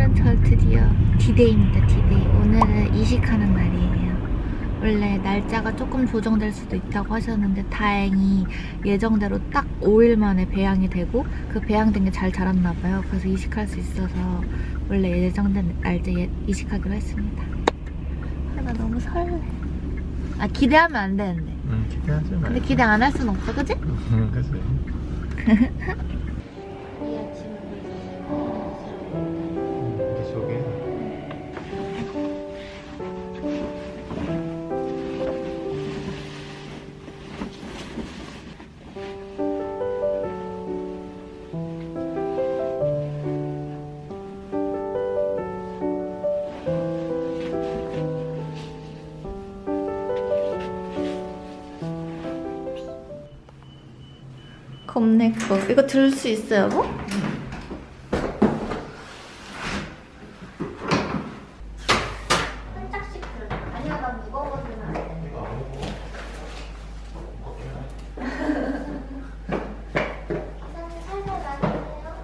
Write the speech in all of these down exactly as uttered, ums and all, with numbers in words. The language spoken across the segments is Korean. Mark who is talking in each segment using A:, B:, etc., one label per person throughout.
A: 오늘은 저 드디어 디데이입니다. 디데이. 오늘은 이식하는 날이에요. 원래 날짜가 조금 조정될 수도 있다고 하셨는데 다행히 예정대로 딱 오 일 만에 배양이 되고 그 배양된 게 잘 자랐나 봐요. 그래서 이식할 수 있어서 원래 예정된 날짜에 이식하기로 했습니다. 아, 나 너무 설레. 아, 기대하면 안 되는데.
B: 응, 기대하지 마.
A: 근데 기대 안 할 순 없어, 그치?
B: 응, 그치.
A: 겁내 커. 이거 들 수 있어요, 여보? 한 짝씩 들어. 아니야, 나 무거워서는 안 돼. 살살 놔주세요.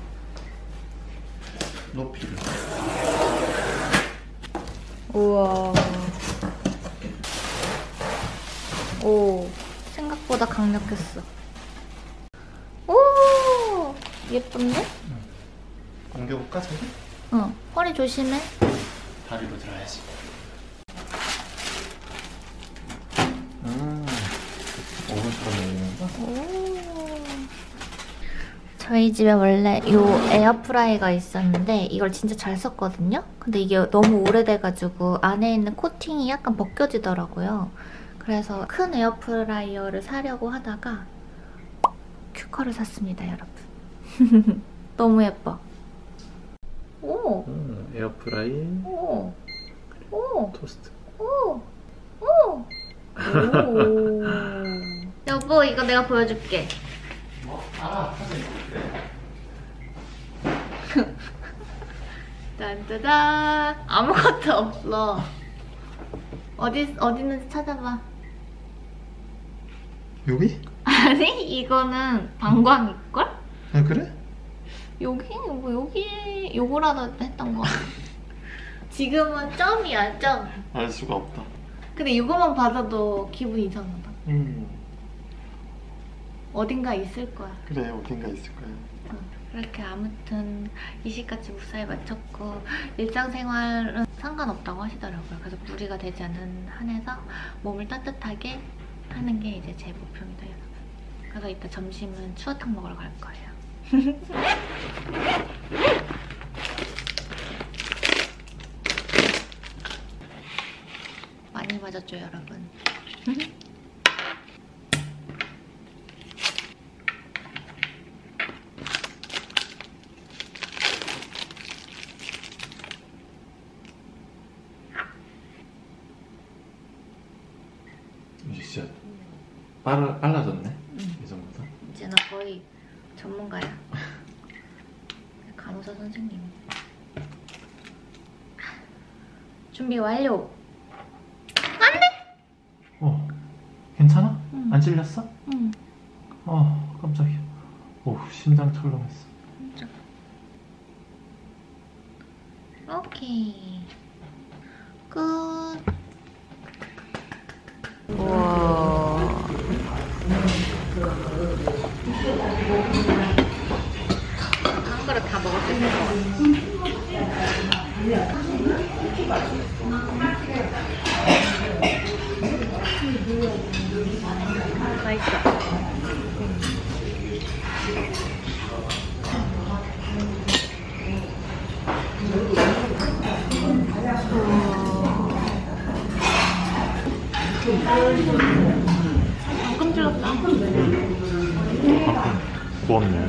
B: 높이를.
A: 우와. 오, 생각보다 강력했어. 오, 예쁜데?
B: 응. 옮겨볼까, 저기?
A: 어, 허리 조심해.
B: 다리로 들어야지. 음, 오른쪽으로 내리는 거?
A: 오. 저희 집에 원래 요 에어프라이가 있었는데 이걸 진짜 잘 썼거든요? 근데 이게 너무 오래돼가지고 안에 있는 코팅이 약간 벗겨지더라고요. 그래서 큰 에어프라이어를 사려고 하다가 큐커를 샀습니다, 여러분. 너무 예뻐. 오!
B: 음, 에어프라이.
A: 오! 오!
B: 토스트.
A: 오! 오! 오! 여보, 이거 내가 보여줄게.
B: 뭐? 아, 사진. 그래.
A: 짠짜잔! 아무것도 없어. 어디, 어디 있는지 찾아봐.
B: 여기?
A: 아니, 이거는 방광일걸?
B: 아, 그래?
A: 여기? 뭐 여기 요거라도 했던 거. 지금은 점이야, 점.
B: 알 수가 없다.
A: 근데 이거만 받아도 기분 이상하다.
B: 음,
A: 어딘가 있을 거야.
B: 그래, 어딘가 있을 거야.
A: 응. 그렇게 아무튼 이식까지 무사히 마쳤고 일상생활은 상관없다고 하시더라고요. 그래서 무리가 되지 않는 한에서 몸을 따뜻하게 하는 게 이제 제 목표입니다, 여러분. 그래서 이따 점심은 추어탕 먹으러 갈 거예요. 많이 맞았죠, 여러분?
B: 진짜 빨라, 빨라졌네?
A: 응.
B: 예전보다.
A: 이제 나 거의 전문가야. 간호사 선생님. 준비 완료. 안 돼!
B: 어, 괜찮아?
A: 응.
B: 안 찔렸어?
A: 응.
B: 어, 깜짝이야. 오, 심장 철렁했어.
A: 진짜. 오케이. 끝. 우와. 한 그릇 다 먹을 수 있을 것 같아. 맛있어. 방금 찔렀다.
B: 아, 고맙네.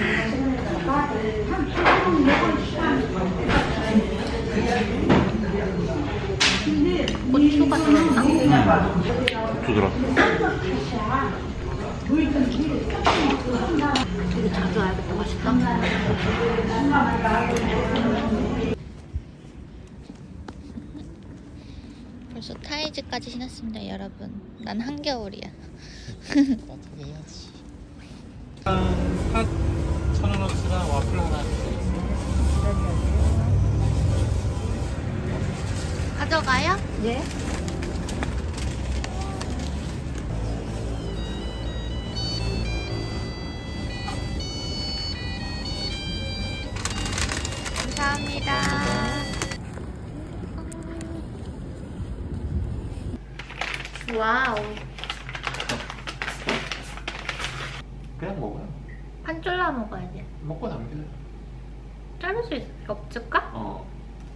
A: 고추가 들었나?
B: 음, 고추 들었어.
A: 되게 자주 알겠다. 맛있다. 벌써 타이즈까지 신었습니다, 여러분. 난 한겨울이야.
B: 어떻게 해야지. 핫 천원어치랑 와플 하나 주세요.
A: 예? 감사합니다. 와우.
B: 그냥 먹어요.
A: 한 줄라 먹어야지.
B: 먹고 남겨요.
A: 자를 수 있, 없을까?
B: 어.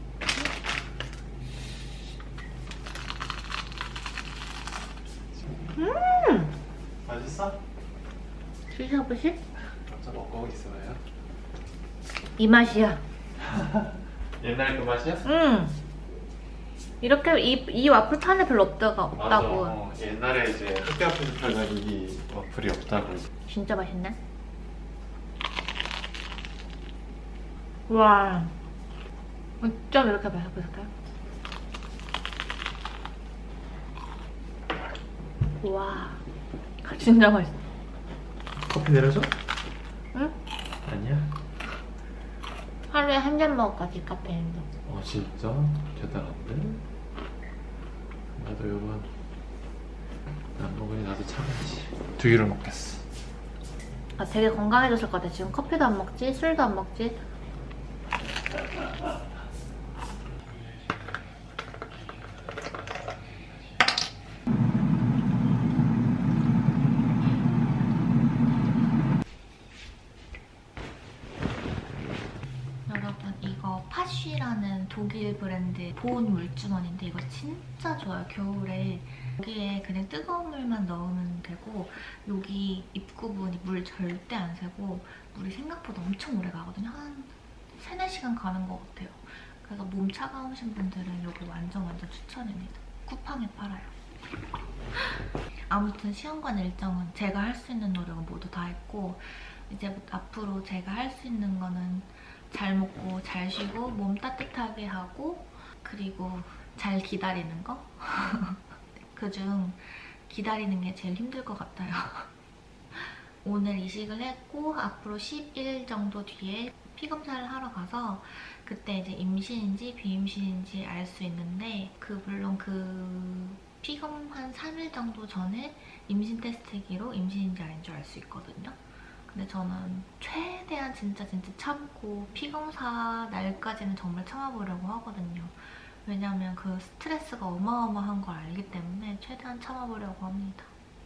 A: 음!
B: 맛있어?
A: 드셔보실?
B: 먼저 먹고 있어요.
A: 이 맛이야.
B: 옛날 그 맛이야?
A: 음. 이렇게 이, 이 와플 판에 별로 없다가 없다고.
B: 맞아. 어, 옛날에 이제 학교 앞에서 팔던 이 와플이 없다고.
A: 진짜 맛있네. 와. 어쩜 이렇게 맛있을까요? 와. 진짜 맛있어.
B: 커피 내려줘?
A: 응?
B: 아니야.
A: 하루에 한 잔 먹어까지 카페인도.
B: 어 진짜? 대단한데? 나도 이번 안 먹으니 나도 참아야지. 두 개를 먹겠어.
A: 아, 되게 건강해졌을 것 같아. 지금 커피도 안 먹지, 술도 안 먹지. 여러분, 이거 파쉬라는 독일 브랜드 보온 물주머니인데 이거 진짜 좋아요. 겨울에 여기에 그냥 뜨거운 물만 넣으면 되고 여기 입구분이 물 절대 안 새고 물이 생각보다 엄청 오래 가거든요. 한 세네 시간 가는 것 같아요. 그래서 몸 차가우신 분들은 여기 완전 완전 추천입니다. 쿠팡에 팔아요. 아무튼 시험관 일정은 제가 할 수 있는 노력은 모두 다 했고 이제부터 앞으로 제가 할 수 있는 거는 잘 먹고 잘 쉬고 몸 따뜻하게 하고 그리고 잘 기다리는 거? 그중 기다리는 게 제일 힘들 것 같아요. 오늘 이식을 했고 앞으로 십 일 정도 뒤에 피검사를 하러 가서 그때 이제 임신인지 비임신인지 알 수 있는데 그 물론 그 피검 한 삼 일 정도 전에 임신 테스트기로 임신인지 아닌지 알 수 있거든요. 근데 저는 최대한 진짜 진짜 참고 피검사 날까지는 정말 참아보려고 하거든요. 왜냐면 그 스트레스가 어마어마한 걸 알기 때문에 최대한 참아보려고 합니다.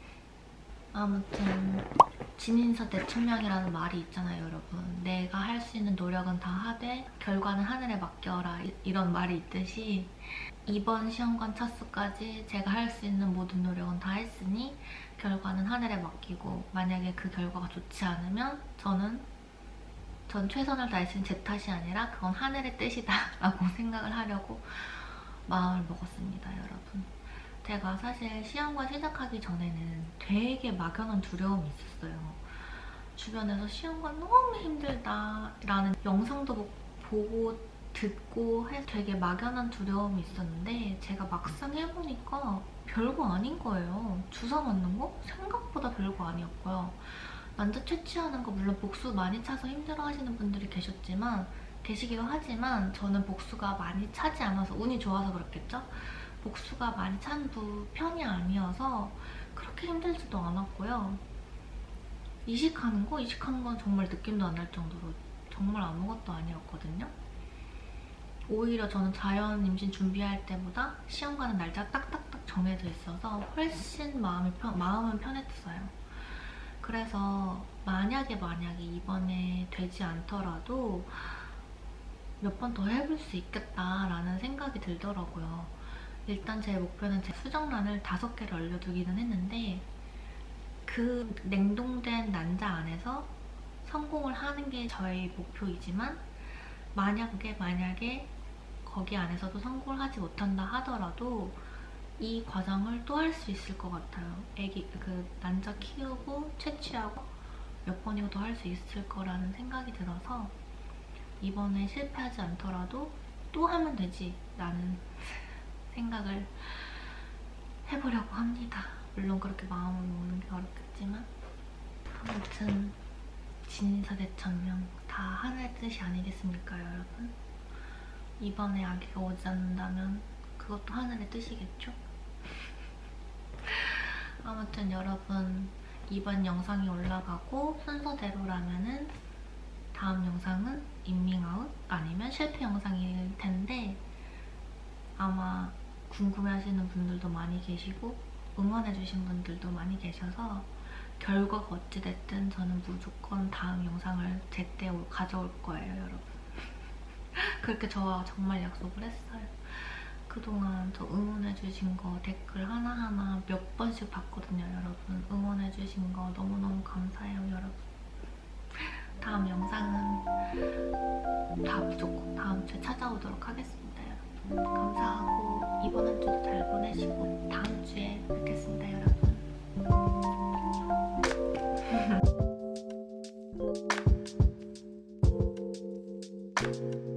A: 아무튼 진인서 대천명이라는 말이 있잖아요, 여러분. 내가 할 수 있는 노력은 다 하되 결과는 하늘에 맡겨라 이런 말이 있듯이 이번 시험관 차수까지 제가 할 수 있는 모든 노력은 다 했으니 결과는 하늘에 맡기고 만약에 그 결과가 좋지 않으면 저는 전 최선을 다했으니 제 탓이 아니라 그건 하늘의 뜻이다 라고 생각을 하려고 마음을 먹었습니다, 여러분. 제가 사실 시험관 시작하기 전에는 되게 막연한 두려움이 있었어요. 주변에서 시험관 너무 힘들다 라는 영상도 보고 듣고 해서 되게 막연한 두려움이 있었는데 제가 막상 해보니까 별거 아닌 거예요. 주사 맞는 거? 생각보다 별거 아니었고요. 난자 채취하는 거 물론 복수 많이 차서 힘들어하시는 분들이 계셨지만 계시기도 하지만 저는 복수가 많이 차지 않아서 운이 좋아서 그렇겠죠? 복수가 많이 찬 부 편이 아니어서 그렇게 힘들지도 않았고요. 이식하는 거? 이식하는 건 정말 느낌도 안 날 정도로 정말 아무것도 아니었거든요. 오히려 저는 자연 임신 준비할 때보다 시험가는 날짜가 딱딱딱 정해져 있어서 훨씬 마음이 편, 마음은 편했어요. 그래서 만약에 만약에 이번에 되지 않더라도 몇 번 더 해볼 수 있겠다라는 생각이 들더라고요. 일단 제 목표는 제 수정란을 다섯 개를 얼려두기는 했는데 그 냉동된 난자 안에서 성공을 하는 게 저의 목표이지만 만약에 만약에 거기 안에서도 성공을 하지 못한다 하더라도 이 과정을 또 할 수 있을 것 같아요. 애기 그 난자 키우고 채취하고 몇 번이고 더 할 수 있을 거라는 생각이 들어서 이번에 실패하지 않더라도 또 하면 되지 라는 생각을 해보려고 합니다. 물론 그렇게 마음을 먹는 게 어렵겠지만 아무튼 진인사 대천명 다 하늘의 뜻이 아니겠습니까, 여러분? 이번에 아기가 오지 않는다면 그것도 하늘의 뜻이겠죠? 아무튼 여러분, 이번 영상이 올라가고 순서대로라면은 다음 영상은 인밍아웃 아니면 실패 영상일 텐데, 아마 궁금해하시는 분들도 많이 계시고 응원해주신 분들도 많이 계셔서 결과가 어찌됐든 저는 무조건 다음 영상을 제때 가져올 거예요, 여러분. 그렇게 저와 정말 약속을 했어요. 그동안 저 응원해주신 거 댓글 하나하나 몇 번씩 봤거든요, 여러분. 응원해주신 거 너무너무 감사해요, 여러분. 다음 영상은 다 무조건 다음 주에 찾아오도록 하겠습니다, 여러분. 감사하고 이번 한 주도 잘 보내시고 다음 주에 뵙겠습니다, 여러분.